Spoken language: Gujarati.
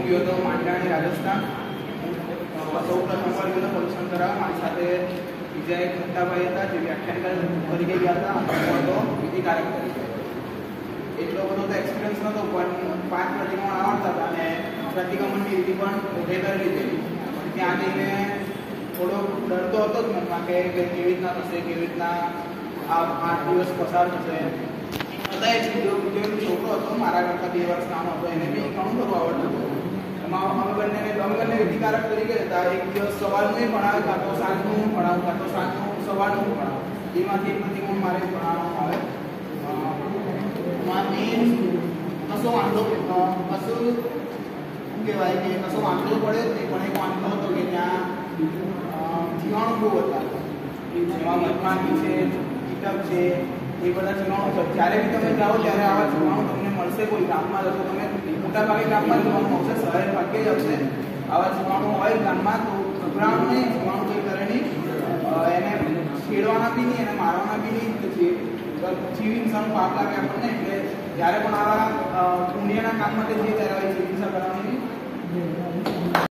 હું ગયો હતો માંડવી રાજસ્થાન. સૌ પ્રથમ વાર ગયો પરીક્ષણ કરાવવા. મારી સાથે બીજા એક મોટાભાઈ હતા જે વ્યાખ્યાન તરીકે ગયા હતા. હું હતો વિધિકારક તરીકે. એટલો બધો તો એક્સપિરિયન્સ નહોતો, પણ 5 પ્રતિક્રમણ આવડતા હતા અને પ્રતિક્રમણની વિધિ પણ પોતે કરી લીધેલી. ત્યાં જઈને થોડો ડરતો હતો જ મનમાં કે કેવી રીતના થશે, કેવી રીતના આ 8 દિવસ પસાર થશે. છતાંય બીજો છોકરો હતો મારા કરતાં 2 વર્ષ નાનો હતો, એને બી ઘણું બધું આવડતું હતું. એમાં અમે બંને વિધિકારક તરીકે હતા. એક દિવસ સવારનું ભણાવે, કાં તો સાંજનું ભણાવું, કાં તો સાંજનું સવારનું ભણાવું. એમાંથી એક પ્રતિક્રમણ મારે ભણાવવામાં આવે. મેઇન કશો વાંધો કશું શું કહેવાય કે કશો વાંધો પડે તે પણ એક વાંધો હતો કે ત્યાં જીવાણુ બહુ હતા. જેમાં મધમાખી છે, કીટક છે, એ બધા જીવાણુ છે. જ્યારે બી તમે જાઓ ત્યારે આવા જીવાણુ તમને મળશે. કોઈ ગામમાં જશો તમે, મોટાભાગે ગામમાં જીવાણુ આવશે, શહેર ભાગ્યે જ આવશે. આવા જીવાણુ હોય ગામમાં તો ગભરાવાનું નહીં, જીવાણુ કંઈ કરે નહીં, એને છેડવાના બી નહીં, એને મારવાના બી નહીં. જીવ હિંસાનો પાપ લાગે આપણને. એટલે જ્યારે પણ આવા પુણ્યના કામ માટે જઈએ ત્યારે આવી જીવ હિંસા કરવાની